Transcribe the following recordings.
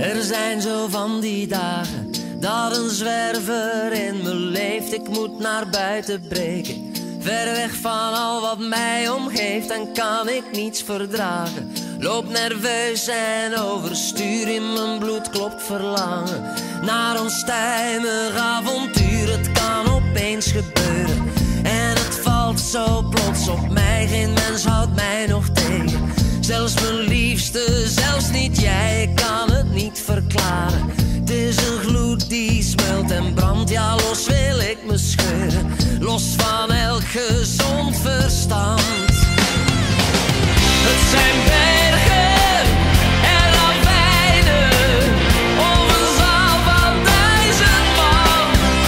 Er zijn zo van die dagen dat een zwerver in me leeft. Ik moet naar buiten breken, ver weg van al wat mij omgeeft. En kan ik niets verdragen, loop nerveus en overstuur. In mijn bloed klopt verlangen naar onstuimig avontuur. Het kan opeens gebeuren en het valt zo plots op mij. Geen mens houdt mij nog tegen, zelfs mijn liefste, zelfs niet jij. Ik kan het niet verklaren, het is een gloed die smelt en brandt. Ja, los wil ik me scheuren, los van elk gezond verstand. Het zijn bergen en ravijnen, of een zaal van 1000 man,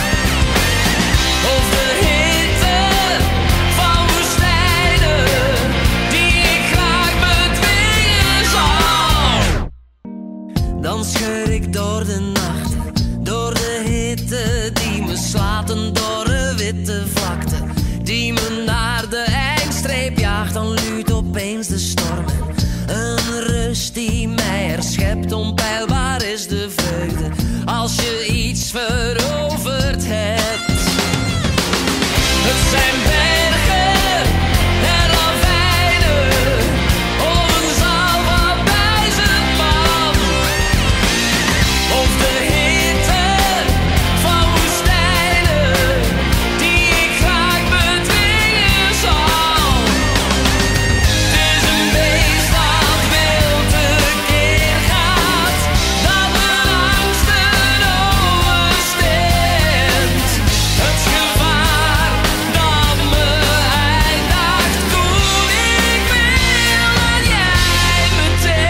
of de hitte van woestijnen die ik graag bedwingen zal. Dan scheur ik door de nachten, door de hitte die me slaat. Een dorre witte vlakte die me naar de eindstreep jaagt. Dan luidt opeens de storm en een rust die mij herschept. Onpeilbaar is de vreugde als je iets veroverd hebt. Het zijn bergen en ravijnen, of een zaal van 1000 man, of de hitte van woestijnen die ik graag bedwingen zal. Het is een beest dat wild tekeer gaat, dat mijn angsten overstemt. Het gevaar dat me eindigt toen ik wil dat jij me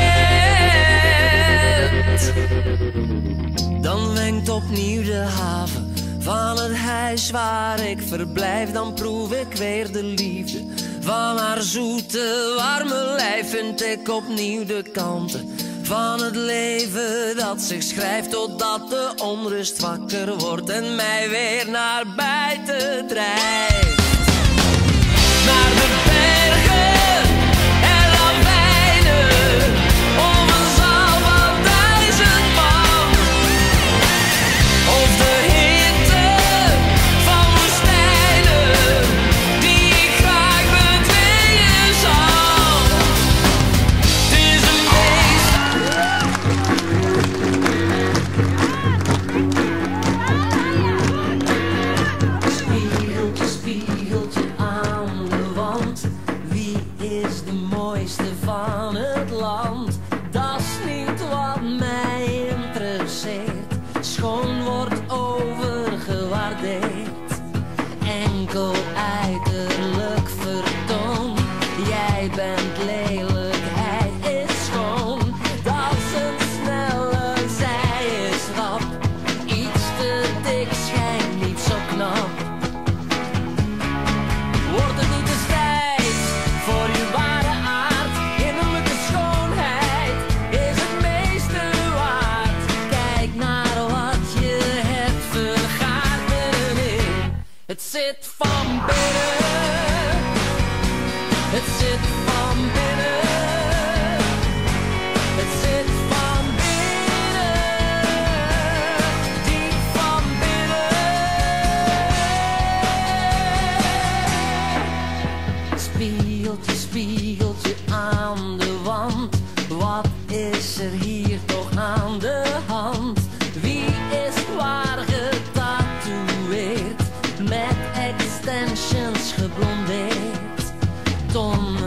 tent. Dan wenkt opnieuw de haven van het huis waar ik verblijf. Dan proef ik weer de liefde van haar zoete, warme lijf. Vind ik opnieuw de kanten van het leven dat zich schrijft, totdat de onrust wakker wordt en mij weer naar buiten drijft. Naar de bergen en ravijnen, of een zaal van 1000 man, of de hitte van woestijnen die ik graag bedwingen zal. Het is een beest. Spiegeltje, spiegeltje aan de wand, wie is de mooiste van het land? Dat is niet wat mij interesseert, schoon wordt overgewaardeerd. Enkel uiterlijk vertoon, jij bent lelijk, hij is schoon. Dat is een snelle, zij is rap, iets te dik schijnt niet zo knap. Wordt het niet eens tijd voor je ware aard? Innerlijke schoonheid is het meeste waard. Kijk naar wat je hebt vergaard binnenin. Het zit van binnen, het zit van binnen, het zit van binnen, diep van binnen. Spiegeltje, spiegeltje aan de wand, wat is er hier toch aan de hand? Wie is waar getatoeëerd, met extensions geblondeerd? Ton